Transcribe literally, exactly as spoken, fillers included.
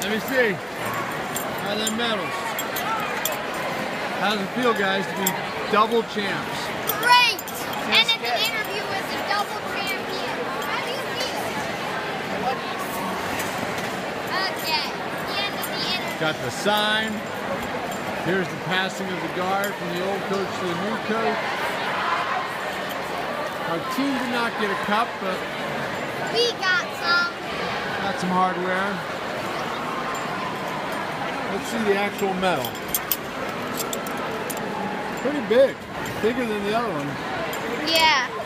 Let me see. How are them medals? How does it feel, guys, to be double champs? Great! And at the interview as a double champion. How do you feel? Okay, the end of the interview. Got the sign. Here's the passing of the guard from the old coach to the new coach. Our team did not get a cup, but we got some. Got some hardware. Let's see the actual medal. Pretty big. Bigger than the other one. Yeah.